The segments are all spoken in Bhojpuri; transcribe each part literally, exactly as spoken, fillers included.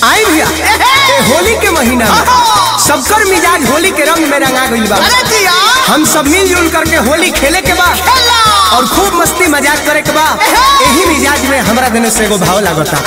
आई भैया होली के महीना में सबकर मिजाज होली के रंग में रंगा गइल बा। हम सब मिलजुल करके होली खेले के बा और खूब मस्ती मजाक करे के बा। यही मिजाज में हमरा देने से एगो भाव लागता।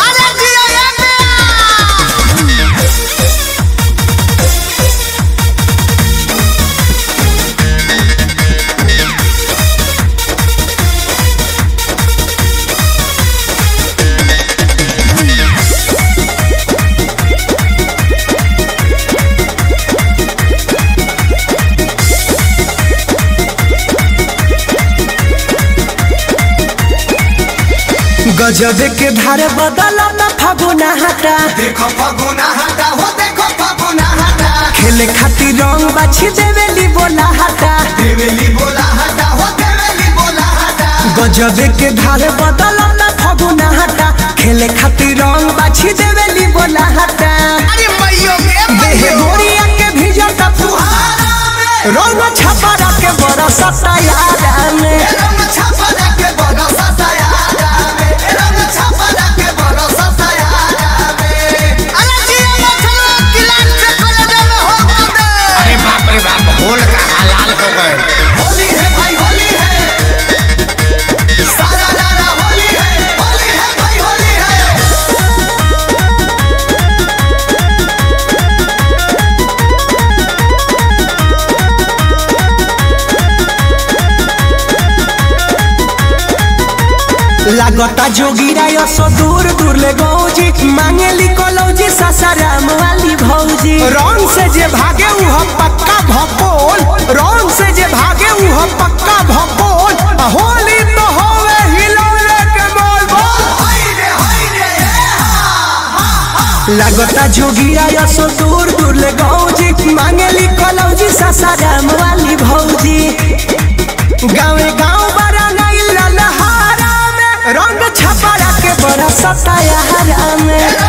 गजब के धारे बदला ना फागुना हटा, देखो फागुना हटा हो देखो फागुना हटा, खेले खातिर रंग बाछी देवेली बोला हटा, देवेली बोला हटा हो देवेली बोला हटा। गजब के धारे बदला ना फागुना हटा, खेले खातिर रंग बाछी देवेली बोला हटा। अरे मैयो के देह गोरिया के भीजता फुहारा में, रंग छपरा के बरसता यारा में, रंग छपरा के बरसता यारा में, रंग छपरा के बरसता यारा में। अरे जिया मछलो किलान से कलेजा में हो गए। अरे बाप रे बाप, होल का हलाल हो गए। होली है भाई होली है, सारा लारा होली है, होली है भाई होली है। लागता जोगिरा सो दूर दूर ले गौजी, मांगेली कलौजी सासाराम वाली भौजी। रंग से जे भागे उह पक्का भपोल, रंग से जे भागे उह पक्का भपोल। होली तो होवे हिलौले के बोल बोल। होई रे होई रे लागता जोगिरा सो दूर दूर ले गौजी, मांगेली कलौजी सासाराम वाली भौजी। गाँवे गाँव बड़ा नहीं ललहारा में, रंग छपरा के बरसता यारा में।